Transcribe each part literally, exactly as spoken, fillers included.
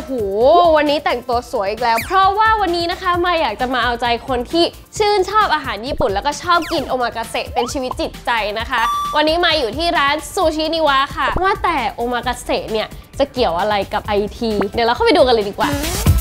โหวันนี้แต่งตัวสวยอีกแล้วเพราะว่าวันนี้นะคะมาอยากจะมาเอาใจคนที่ชื่นชอบอาหารญี่ปุ่นแล้วก็ชอบกินโอมากาเสะเป็นชีวิตจิตใจนะคะวันนี้มาอยู่ที่ร้านซูชินิวะค่ะว่าแต่โอมากาเสะเนี่ยจะเกี่ยวอะไรกับไอทีเดี๋ยวเราเข้าไปดูกันเลยดีกว่า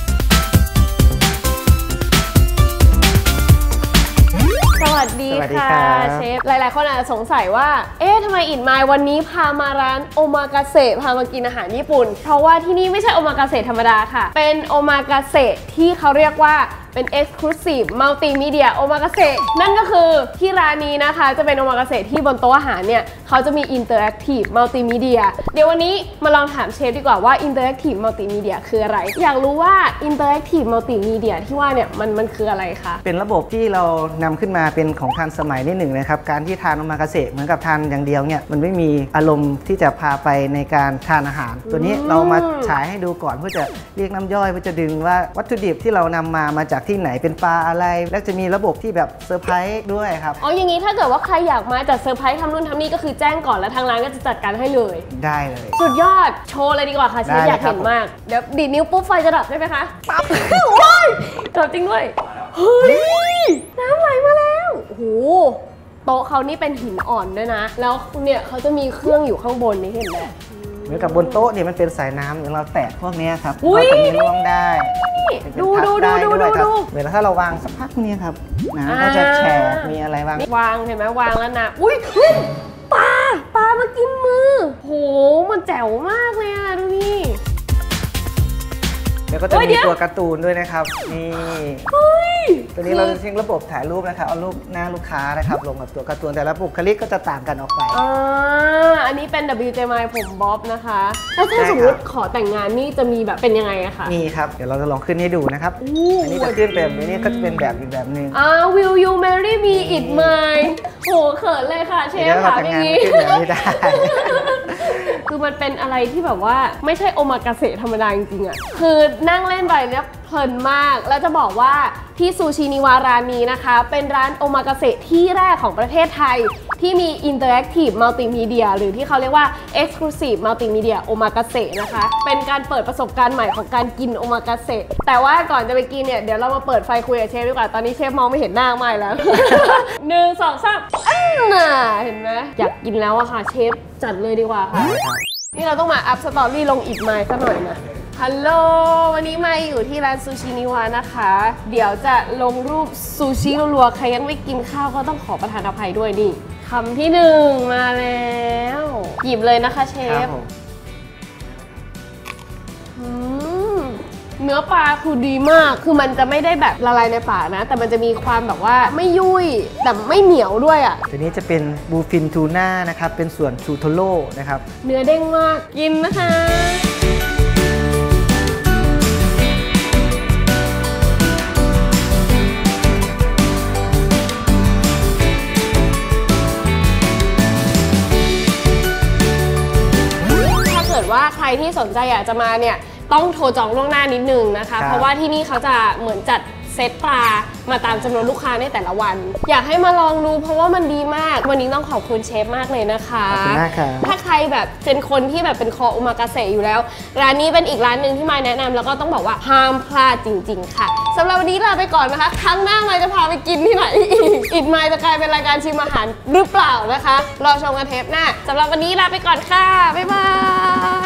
สวัสดีค่ะเชฟหลายๆคนอาจจะสงสัยว่าเอ๊ะทำไมอินมายวันนี้พามาร้านโอมากาเสะพามากินอาหารญี่ปุ่นเพราะว่าที่นี่ไม่ใช่โอมากาเสะธรรมดาค่ะเป็นโอมากาเสะที่เขาเรียกว่าเป็น Exclusive Multimedia โอมากาเสะนั่นก็คือที่ร้านนี้นะคะจะเป็นโอมากาเสะที่บนโต๊ะอาหารเนี่ยเขาจะมี Interactive Multimedia เดี๋ยววันนี้มาลองถามเชฟดีกว่าว่า Interactive Multimedia คืออะไรอยากรู้ว่า Interactive Multimedia ที่ว่าเนี่ยมันมันคืออะไรคะเป็นระบบที่เรานำขึ้นมาเป็นของทันสมัยนิดหนึ่งนะครับการที่ทานโอมากาเสะเหมือนกับทานอย่างเดียวเนี่ยมันไม่มีอารมณ์ที่จะพาไปในการทานอาหารตัวนี้เรามาฉายให้ดูก่อนเพื่อจะเรียกน้ำย่อยเพื่อจะดึงว่าวัตถุดิบที่เรานำมามาจากที่ไหนเป็นปลาอะไรแล้วจะมีระบบที่แบบเซอร์ไพรส์ด้วยครับอ๋ออย่างนี้ถ้าเกิดว่าใครอยากมาจัดเซอร์ไพรส์ทำนู่นทำนี่ก็คือแจ้งก่อนแล้วทางร้านก็จะจัดการให้เลยได้เลยสุดยอดโชว์เลยดีกว่าค่ะเชฟอยากเห็นมากเดี๋ยวดีดนิ้วปุ๊บไฟจะดับได้ไหมคะปั๊บโอ้ยดับจริงด้วยเฮ้ยน้ำไหลมาแล้วโอ้โหโต๊ะเขานี่เป็นหินอ่อนด้วยนะแล้วเนี่ยเขาจะมีเครื่องอยู่ข้างบนนี่เห็นไหมเหมือนกับบนโต๊ะเนี่ยมันเป็นสายน้ำอย่างเราแตะพวกนี้ครับเราจะมีร่วงได้ดูดูดูดูดูดูเวลาถ้าเราวางสักพักนี้ครับน้ำก็จะแฉะมีอะไรวางวางเห็นไหมวางแล้วนะอุ้ยปลาปลามากินมือโหมันแจ๋วมากเลยอะดูนี่แล้วก็จะมีตัวการ์ตูนด้วยนะครับนี่ตัวนี้เราจะทิ้งระบบถ่ายรูปนะครับเอารูปหน้าลูกค้านะครับลงกับตัวการ์ตูนแต่ละบุคลิกก็จะต่างกันออกไปอ่าอันนี้เป็น ดับเบิลยู เจ เอ็ม ไอ ผมบ๊อบนะคะแล้วถ้าสมมติขอแต่งงานนี่จะมีแบบเป็นยังไงอะคะนี่ครับเดี๋ยวเราจะลองขึ้นให้ดูนะครับอันนี้จะขึ้นแบบนี้ก็จะเป็นแบบอีกแบบนึงอ่า Will you marry me it my โหเขินเลยค่ะเชฟค่ะอย่างนี้ขึ้นแบบนี้ได้คือมันเป็นอะไรที่แบบว่าไม่ใช่โอมากาเสะธรรมดาจริงๆอะคือนั่งเล่นไปเนี่ยเพลินมากแล้วจะบอกว่าที่ซูชินิวาร้านนี้นะคะเป็นร้านโอมากาเสะที่แรกของประเทศไทยที่มี Interactive Multimedia หรือที่เขาเรียกว่า Exclusive Multimedia โอมากาเสะนะคะเป็นการเปิดประสบการณ์ใหม่ของการกินโอมากาเสะแต่ว่าก่อนจะไปกินเนี่ยเดี๋ยวเรามาเปิดไฟคุยกับเชฟดีกว่าตอนนี้เชฟมองไม่เห็นหน้าไม่แล้ว หนึ่งสองสามอันน่ะเห็นไหมอยากกินแล้วอะค่ะเชฟจัดเลยดีกว่าค่ะนี่เราต้องมาอัพสตอรี่ลงอีกไมล์ซะหน่อยนะฮัลโหลวันนี้มาอยู่ที่ร้านซูชินิวะนะคะเดี๋ยวจะลงรูปซูชิรัวๆใครยังไม่กินข้าวก็ต้องขอประทานอภัยด้วยนี่คำที่หนึ่งมาแล้วหยิบเลยนะคะเชฟเนื้อปลาคือดีมากคือมันจะไม่ได้แบบละลายในปากนะแต่มันจะมีความแบบว่าไม่ยุ่ยแต่ไม่เหนียวด้วยอ่ะตัวนี้จะเป็นบูฟินทูน่านะครับเป็นส่วนชูโทโร่นะครับเนื้อเด้งมากกินนะคะว่าใครที่สนใจอยากจะมาเนี่ยต้องโทรจองล่วงหน้านิดนึงนะคะเพราะว่าที่นี่เขาจะเหมือนจัดเซตปลามาตามจำนวนลูกค้าในแต่ละวันอยากให้มาลองดูเพราะว่ามันดีมากวันนี้ต้องขอบคุณเชฟมากเลยนะคะขอบคุณมากค่ะถ้าใครแบบเป็นคนที่แบบเป็นคอโอมากาเสะอยู่แล้วร้านนี้เป็นอีกร้านหนึ่งที่มาแนะนำแล้วก็ต้องบอกว่าห้ามพลาดจริงๆค่ะสำหรับวันนี้ลาไปก่อนนะคะครั้งหน้าไมค์จะพาไปกินที่ไหนอีกอีกไมค์จะกลายเป็นรายการชิมอาหารหรือเปล่านะคะรอชมกันเทปหน้าสำหรับวันนี้ลาไปก่อนค่ะบ๊ายบาย